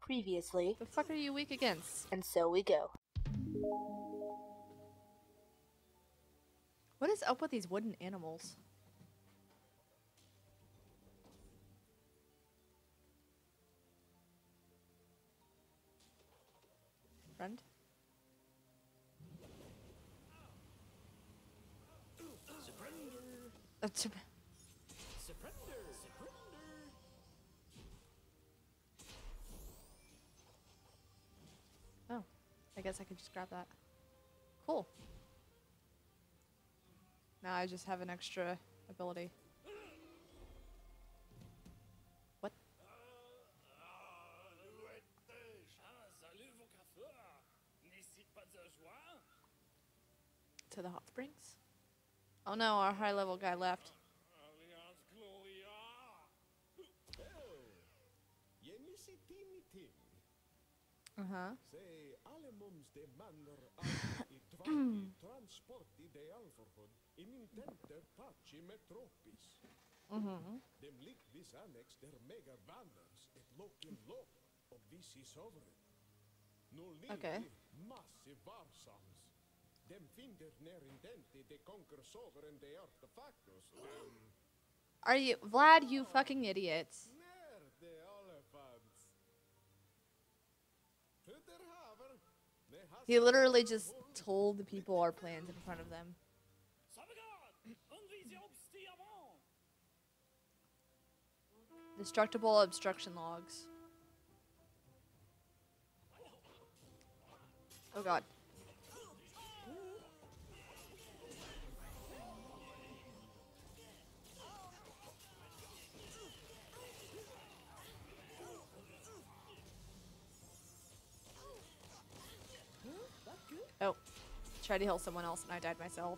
Previously. The fuck are you weak against? And so we go. What is up with these wooden animals? Friend? Surrender. Oh, I guess I could just grab that. Cool. Now I just have an extra ability. What? To the hot springs? Oh no, our high level guy left. Uh-huh. Dem liegt vis annex der mega wanders et lokin lok of visi sovereign. Okay. Massive varsams. Dem finder ner intenti de conquer sovereign de artefactus. Are you Vlad, you fucking idiots? Ner de elephants. He literally just told the people our plans in front of them. Destructible obstruction logs. Oh god. Oh. Tried to heal someone else and I died myself.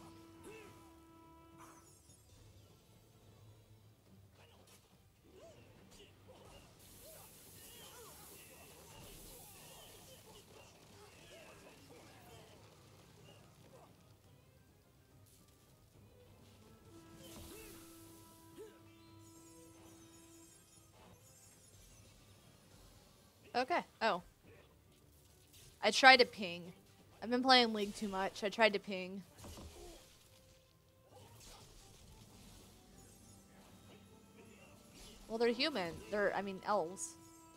Okay. Oh. I tried to ping. I've been playing League too much. I tried to ping. Well, they're human. I mean, elves.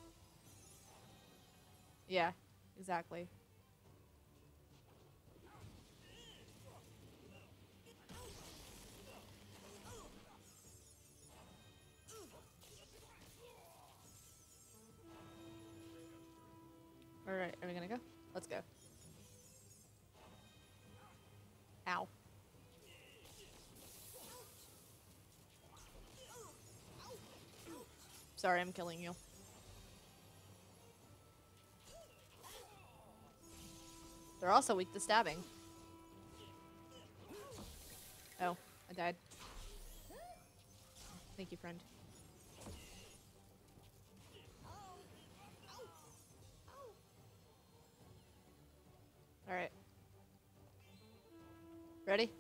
Yeah, exactly. Alright, are we gonna go? Let's go. Ow. Sorry, I'm killing you. They're also weak to stabbing. Oh, I died. Thank you, friend. Alright. Ready?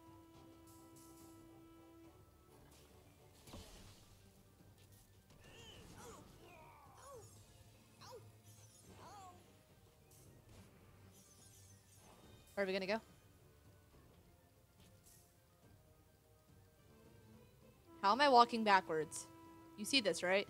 Where are we gonna go? How am I walking backwards? You see this, right?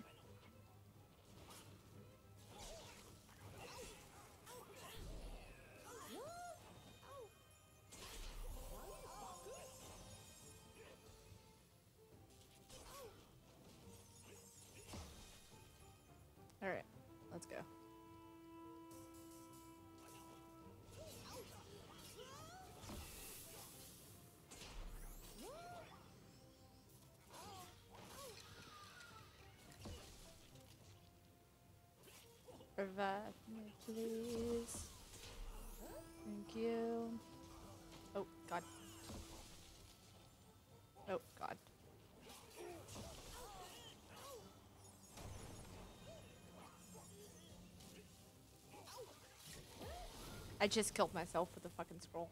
Alright, let's go. Revive me, please. Thank you. Oh, God. Oh, God. I just killed myself with a fucking scroll.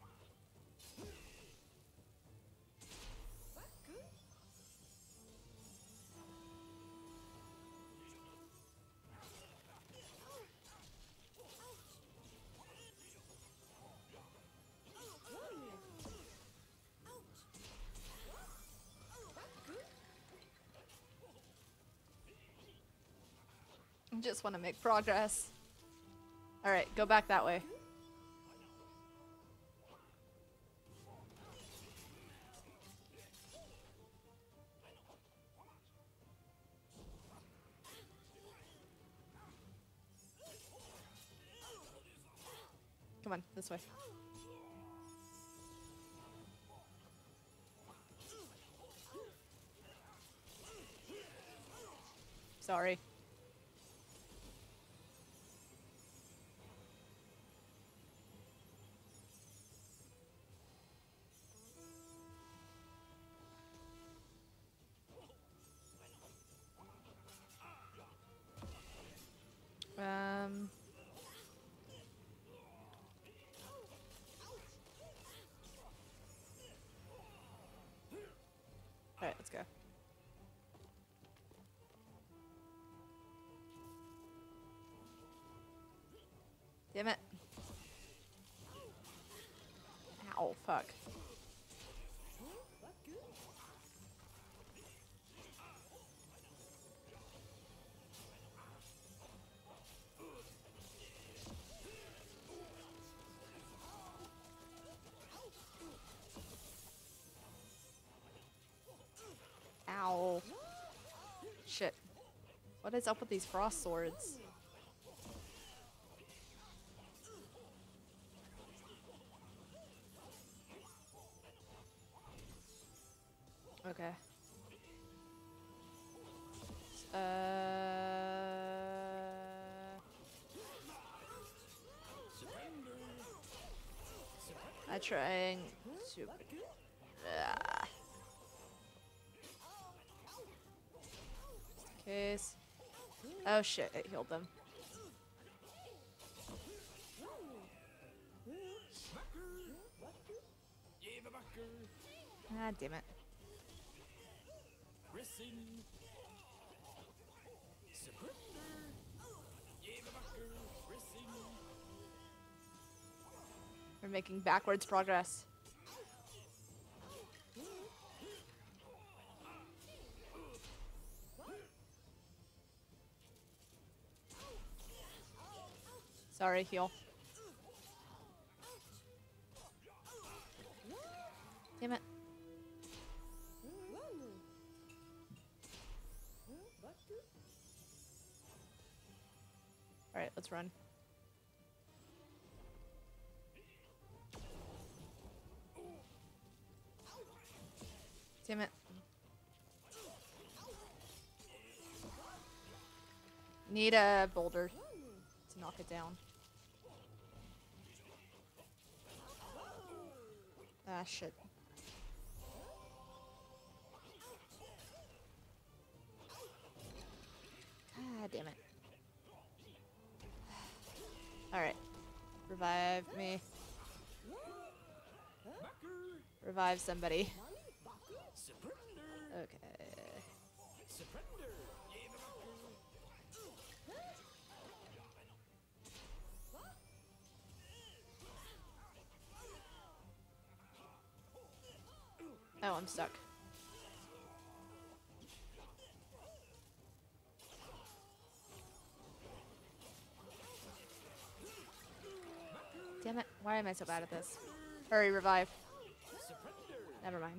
Just want to make progress. Alright, go back that way. Come on, this way. Sorry. Alright, let's go. Damn it. Ow, fuck. Ow. Shit. What is up with these frost swords? Okay. I'm trying to... Just in case. Oh shit, it healed them. Ah, damn it. We're making backwards progress. Sorry, heal. Damn it. Alright, let's run. Damn it. Need a boulder to knock it down. Ah, shit. Ah, damn it. Alright. Revive me. Revive somebody. Okay. Oh, I'm stuck. Damn it. Why am I so bad at this? Hurry, revive. Never mind.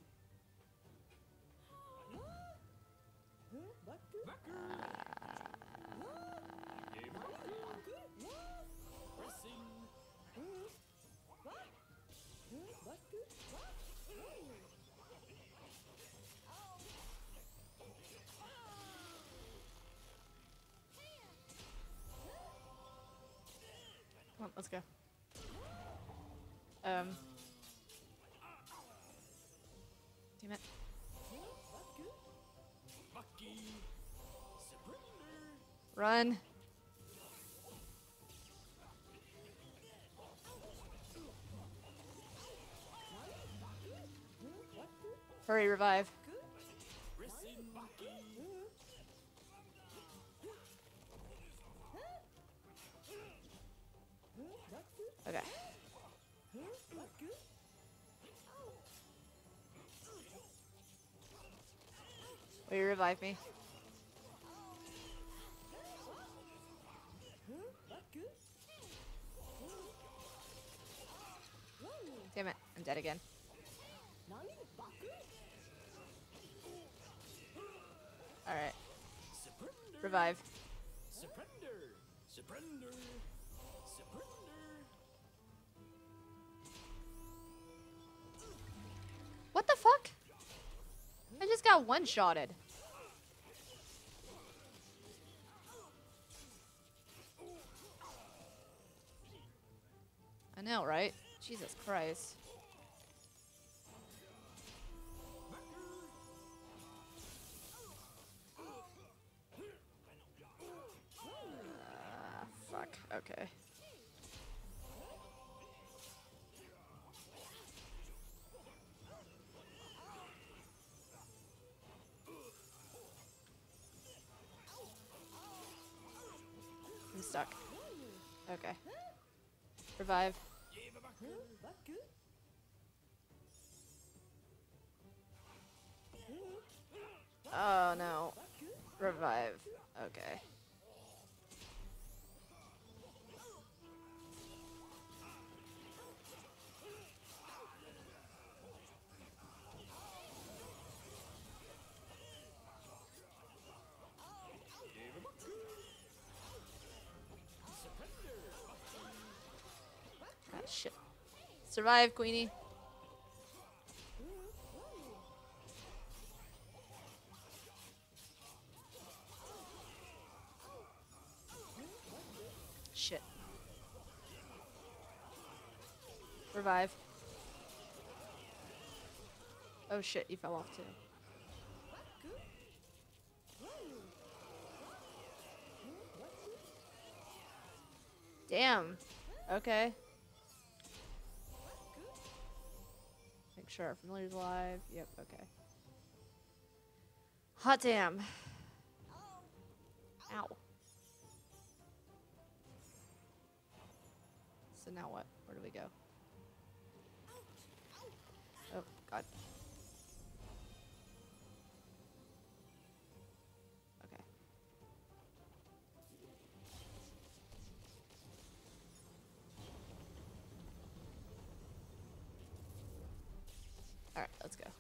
Come on, let's go. Damn it. Run. Hurry, revive. Okay. Will you revive me? Damn it, I'm dead again. Alright. Revive. What the fuck? I just got one-shotted. I know, right? Jesus Christ. Fuck. Okay. I'm stuck. Okay. Revive. Oh no. Revive. Okay. Ah, shit. Survive, Queenie. Shit. Revive. Oh shit, you fell off too. Damn. Okay. Make sure our familiar's alive. Yep, okay. Hot damn. Ow. So now what? Where do we go? Oh, God. Okay. Alright, let's go.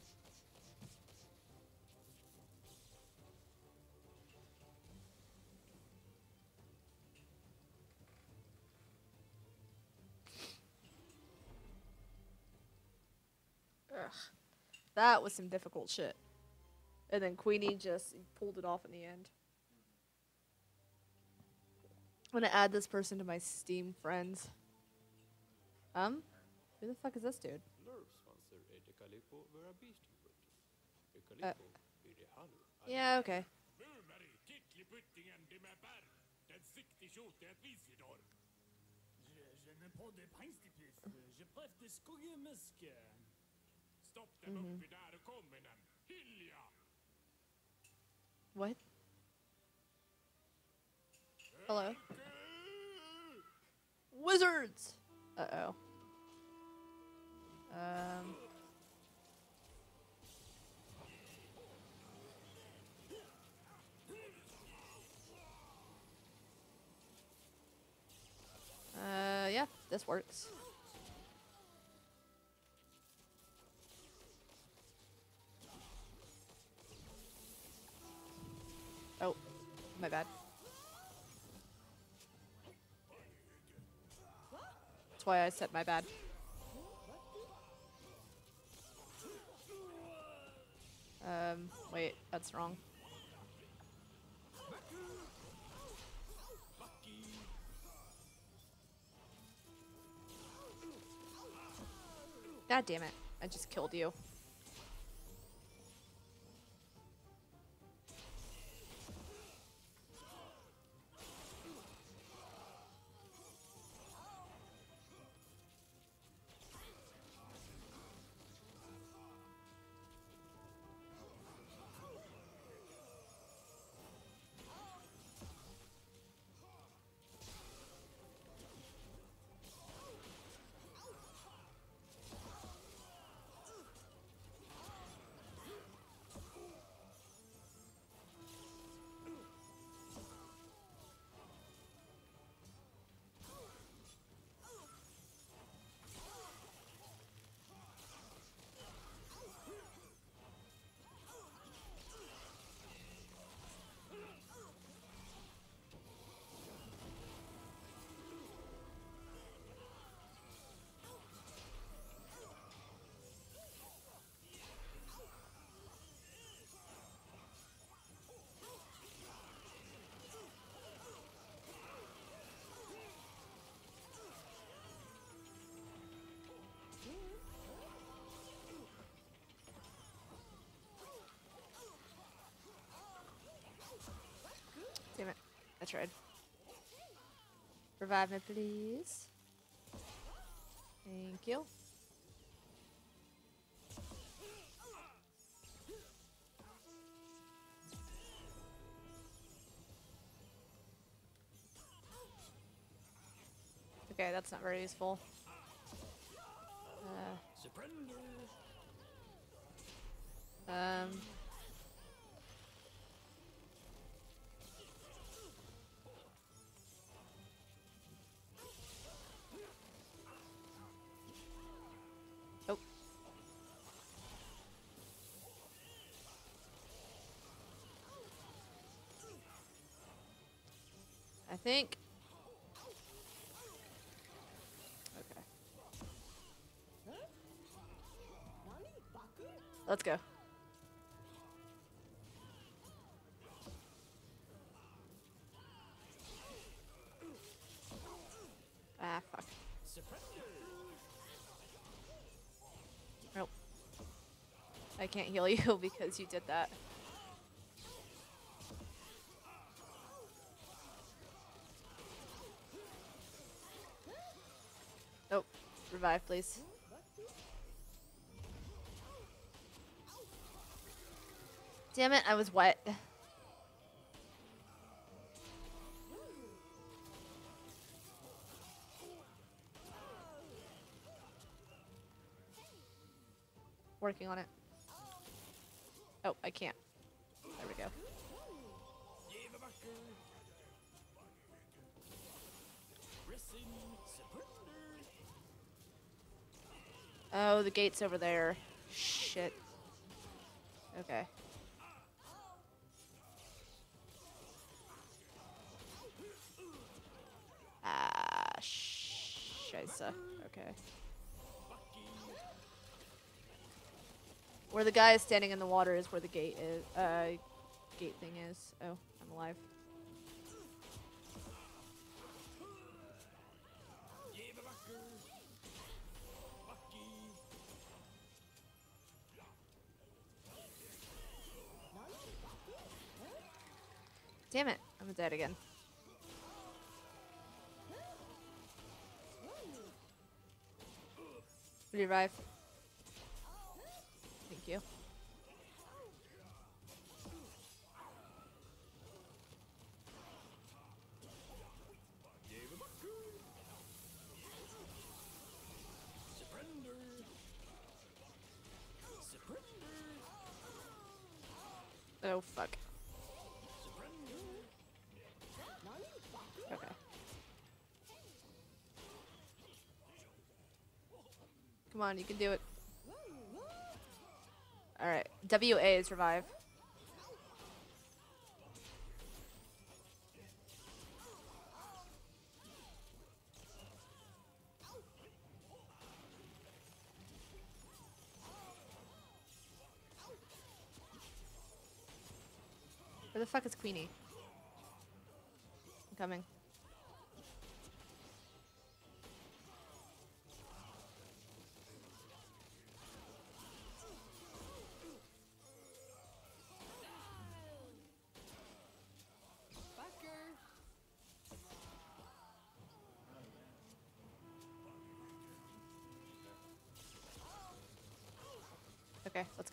Ugh. That was some difficult shit. And then Queenie just pulled it off in the end. I'm gonna add this person to my Steam friends. Who the fuck is this dude? Yeah, okay. What? Hello? Wizards! Uh-oh. Yeah, this works. Oh, my bad. That's why I said my bad. Wait, that's wrong. God damn it. I just killed you. tried. Revive me, please. Thank you. Okay, that's not very useful. Oh. I think. Okay. Let's go. Ah, fuck. Nope. I can't heal you because you did that. Oh, revive, please. Damn it, I was wet. Working on it. Oh, I can't. There we go. Oh, the gate's over there. Shit. Okay. Ah, scheisse. Okay. Where the guy is standing in the water is where the gate is. Gate thing is. Oh, I'm alive. Damn it, I'm dead again. Revive. Thank you. Oh, fuck. Okay. Come on, you can do it. Alright. WA is revive. Where the fuck is Queenie? I'm coming. Okay, let's go.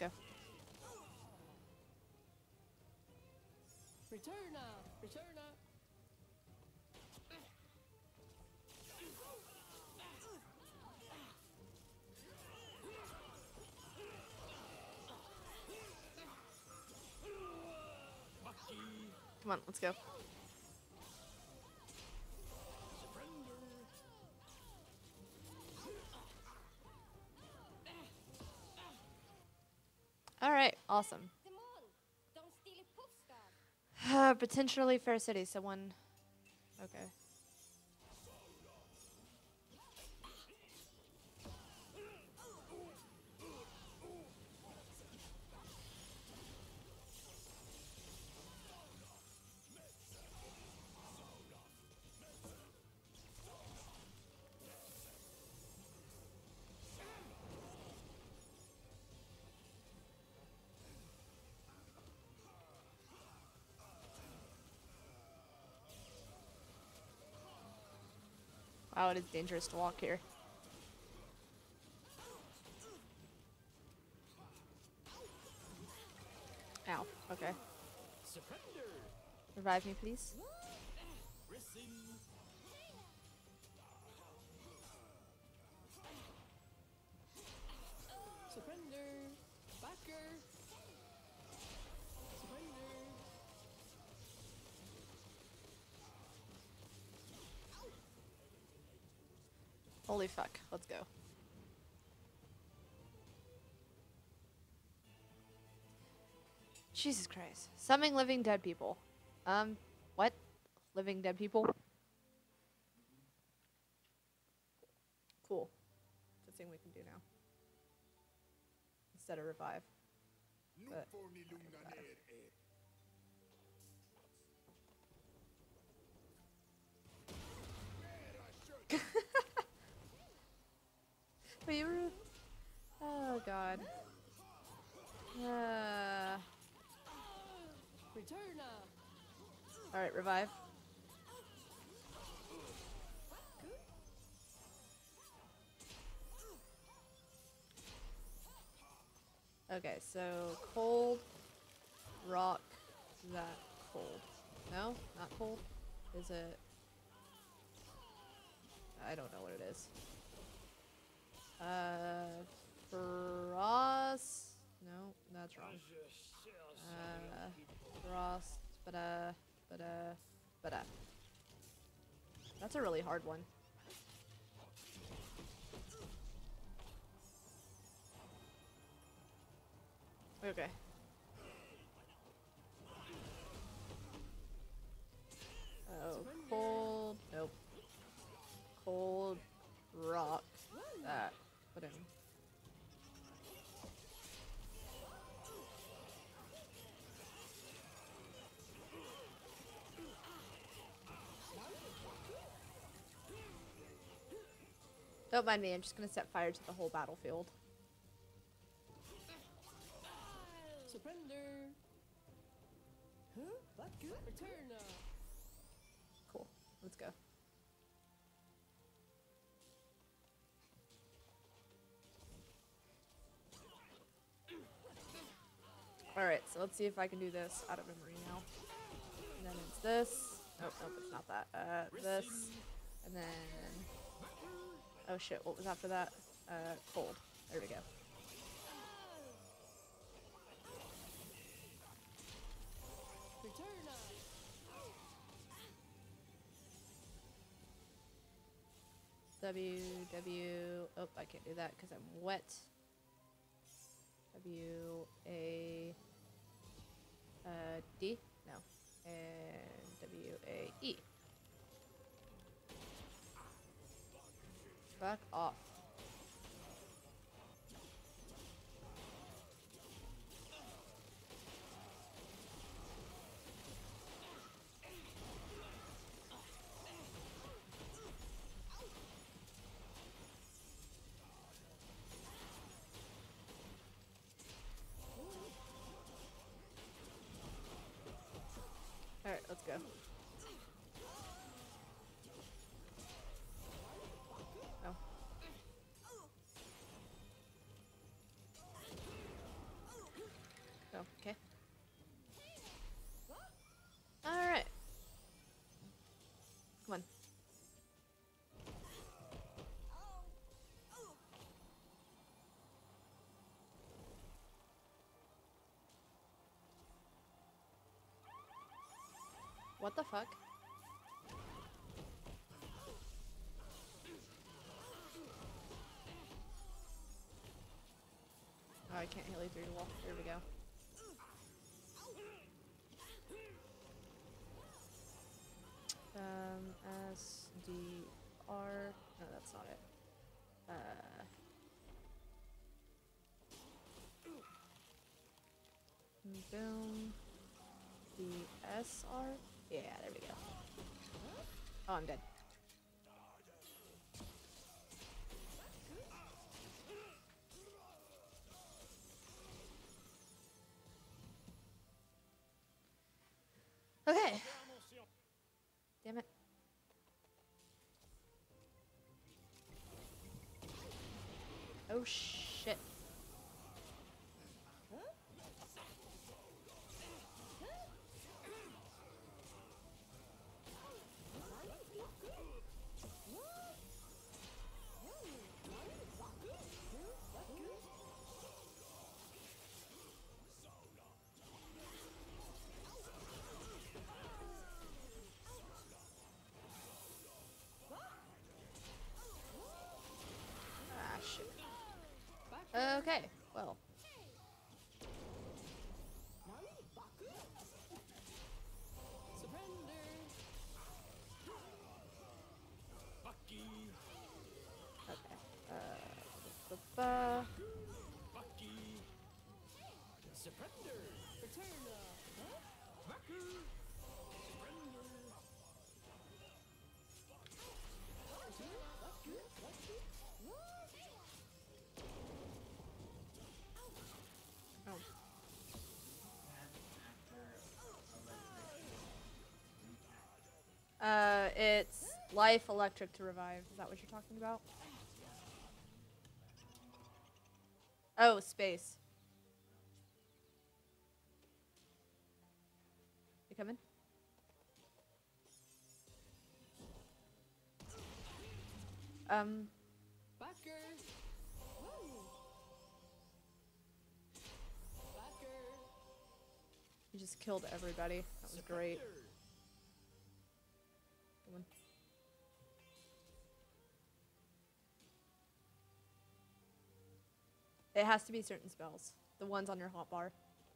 Returna! Returna! Come on, let's go. Alright, awesome. Potentially Fair City, someone... Okay. Wow, it is dangerous to walk here. Ow. Okay. Revive me, please. Holy fuck. Let's go. Jesus Christ. Summoning living dead people. What? Living dead people? Cool. That's the thing we can do now. Instead of revive. But, Wait, you were... Oh, God. Alright, revive. Okay, so cold, rock, is that cold? No? Not cold? Is it? I don't know what it is. Frost? No, that's wrong. Frost, but that's a really hard one. Okay. Oh, cold. Nope. Cold rock. That. Put in. Don't mind me, I'm just gonna set fire to the whole battlefield. Surrender. Huh? Return. Cool. Let's go. Alright, so let's see if I can do this out of memory now. And then it's this. Nope, nope, it's not that. This. And then... Oh shit, what was after that? Cold. There we go. Oh, I can't do that because I'm wet. D? No. And W-A-E. Fuck off. Alright, let's go. Oh. Oh, okay. Alright. Come on. What the fuck? Oh, I can't heal you through the wall. There we go. S, D, R. No, that's not it. Boom. D, S, R. Yeah, there we go. Oh, I'm dead. Okay. Damn it. Oh shit. Ah shit. Okay, well. Okay. It's life electric to revive. Is that what you're talking about? Oh, space. You coming? You just killed everybody. That was great. Come on. It has to be certain spells. The ones on your hotbar.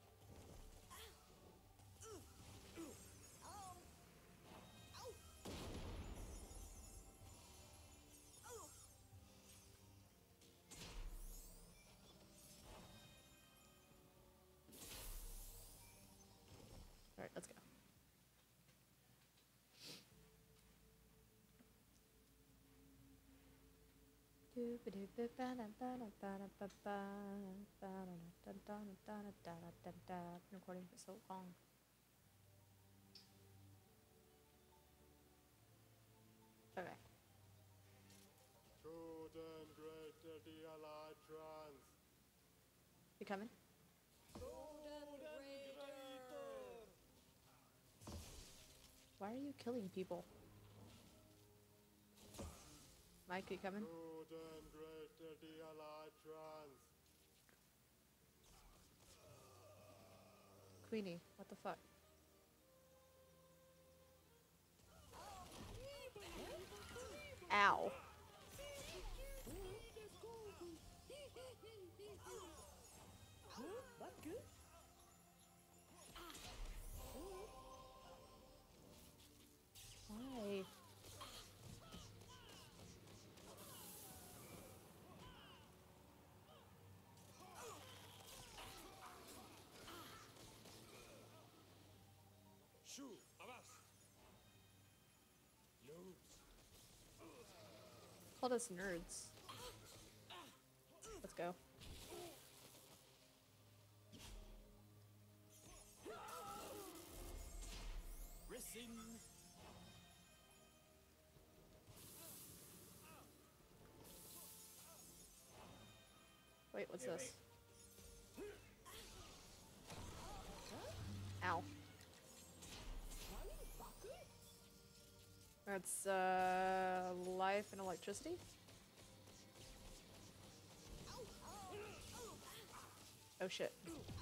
Alright, let's go. Been recording for so long. Okay. Good and great are the allied trans. You coming? Why are you killing people? Mike, you coming? Good and great are the allied trans. Queenie, what the fuck? Ow. Why? Shoo, avast. Lose. Called us nerds. Let's go. Wait, what's this? Ow. That's, life and electricity? Oh shit.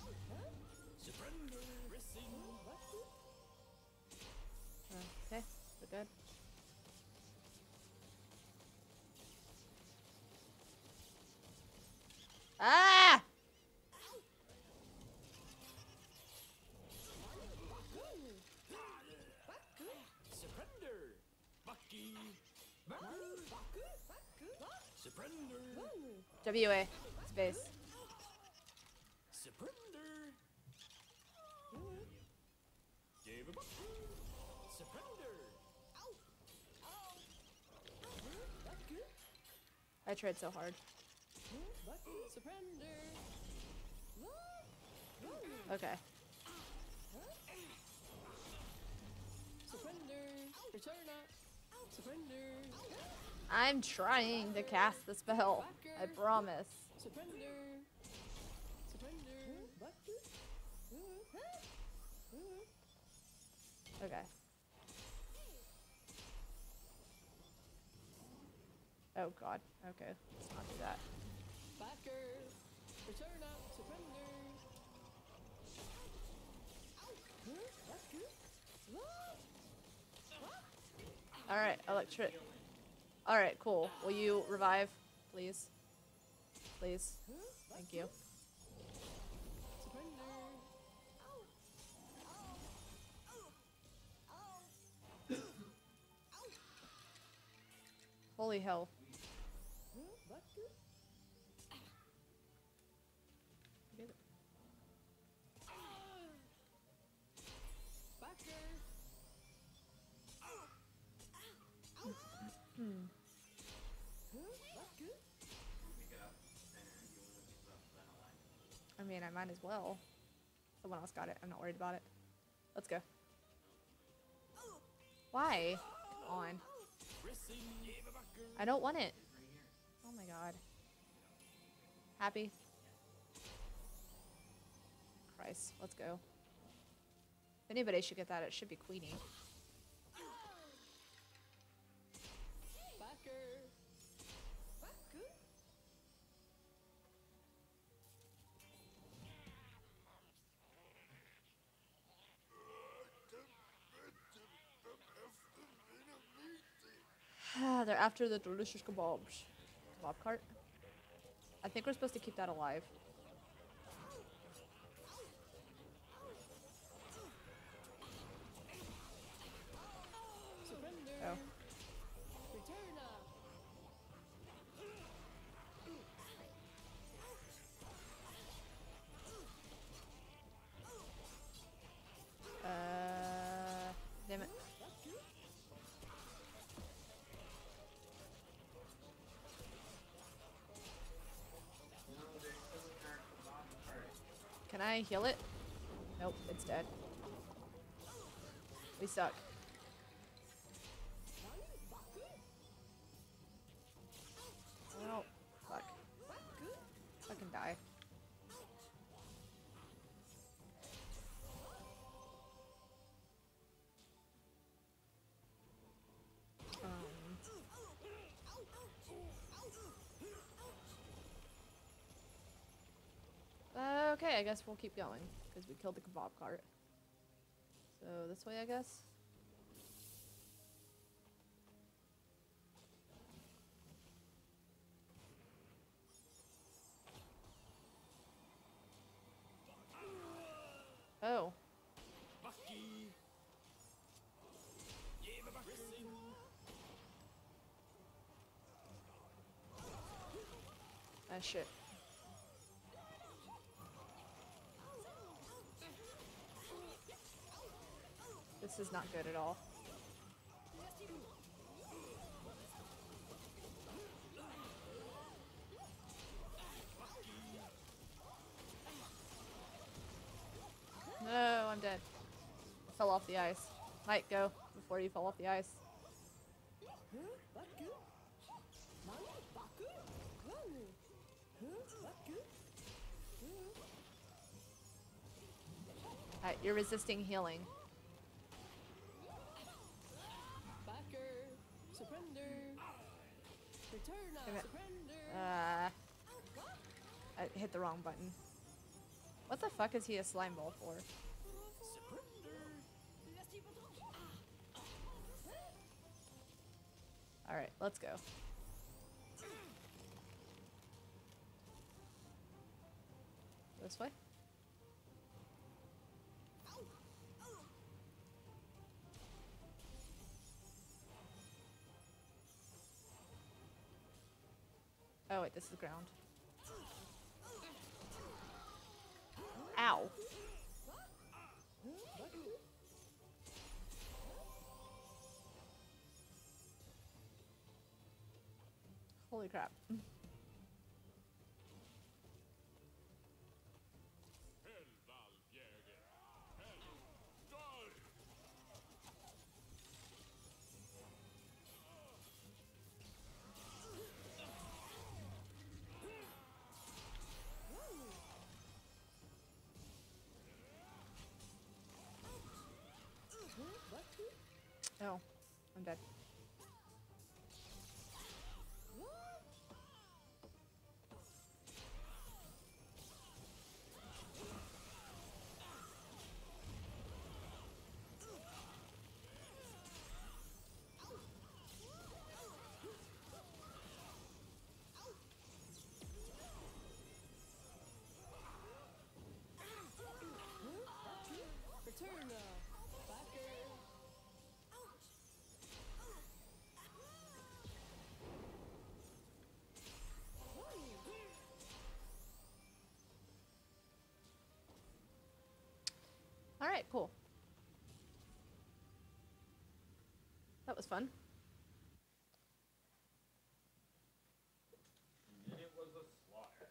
Okay, we're good. Ah! Surrender. Bucky. Surrender. WA. Space. Surrender. Give him up. Surrender. I tried so hard. Okay. I'm trying to cast the spell. I promise. Surrender. Surrender. Okay. Oh god. Okay, let's not do that. Backer. Return up. Surrender. Alright, electric. Alright, cool. Will you revive, please? Please. Thank you. Holy hell. I mean, I might as well. Someone else got it. I'm not worried about it. Let's go. Why? Come on. I don't want it. Oh my god. Happy? Christ. Let's go. If anybody should get that, it should be Queenie. They're after the delicious kebabs. Kebab cart? I think we're supposed to keep that alive. Oh. Damn it. Can I heal it? Nope, it's dead. We suck. Oh, fuck. Fucking die. Okay, I guess we'll keep going, because we killed the kebab cart. So, this way, I guess? Oh. Ah, shit. This is not good at all. No, I'm dead. I fell off the ice. Might go before you fall off the ice. Alright, you're resisting healing. I hit the wrong button. What the fuck is he a slime ball for? Alright, let's go. This way? Oh wait, this is ground. Ow. Holy crap. Oh, I'm dead. Return, backer. All right, cool. That was fun. It was a slaughter.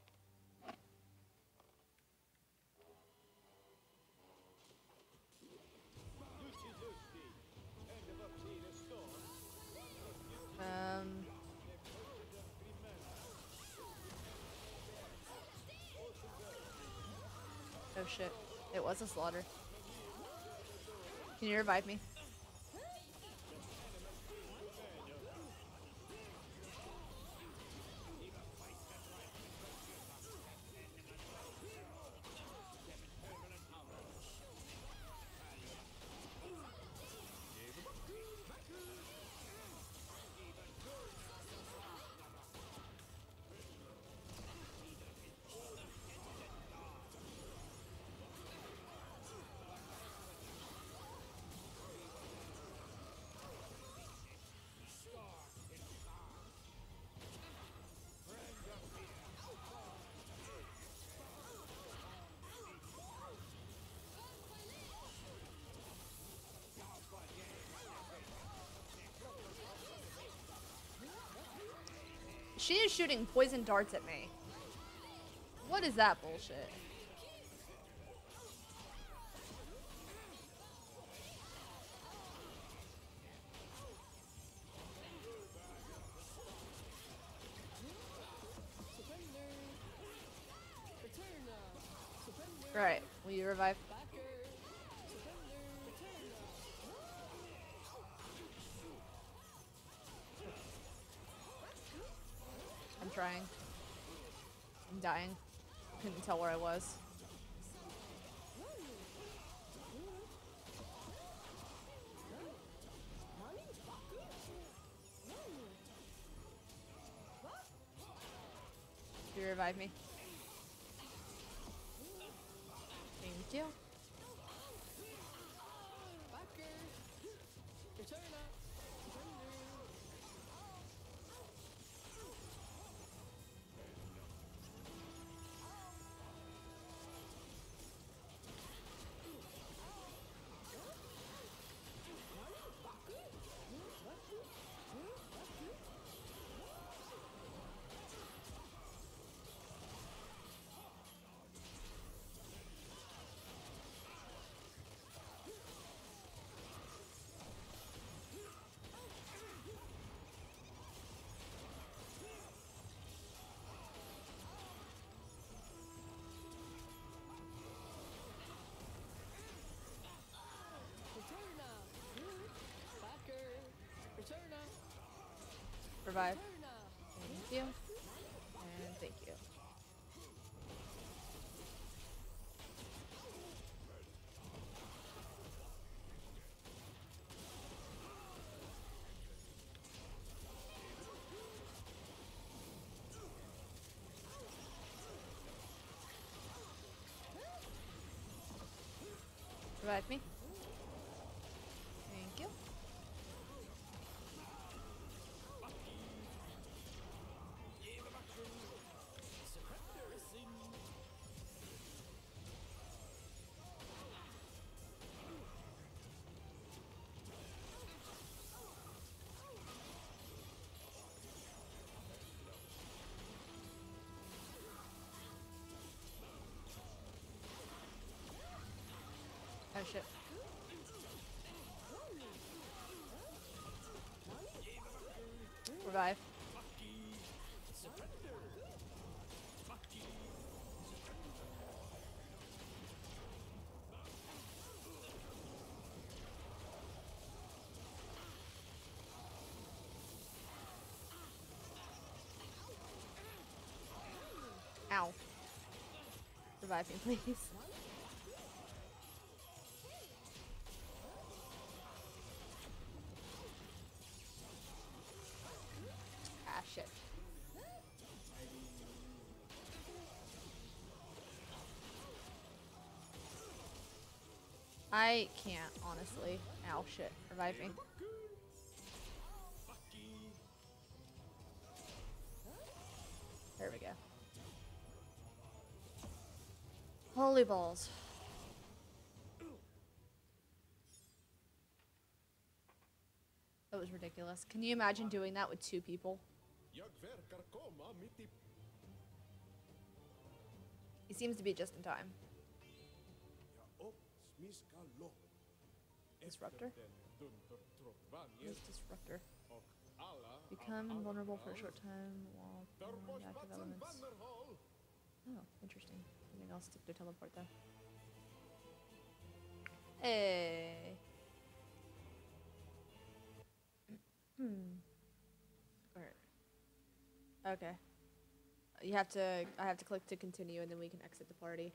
Oh shit. It was a slaughter. Can you revive me? She is shooting poison darts at me. What is that bullshit? Surrender. Return, surrender. Right, will you revive? Backer. Surrender. Return, I'm trying. I'm dying. Couldn't tell where I was. You revive me. Thank you. backer. Return, surrender. Return, backer. Return, Revive. return. Thank you. And thank you. Revive me. Thank you. Oh shit. Revive. Ow. Revive me, please. Ah, shit. I can't, honestly. Ow, shit. Revive me. There we go. Holy balls. That was ridiculous. Can you imagine doing that with 2 people? He seems to be just in time. Disruptor? What is Disruptor? Become invulnerable for a short time while following active elements. Oh, interesting. I think I'll stick to teleport though. Hey. Alright. Okay. You have to. I have to click to continue, and then we can exit the party.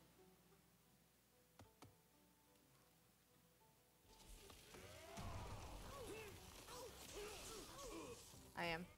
I am.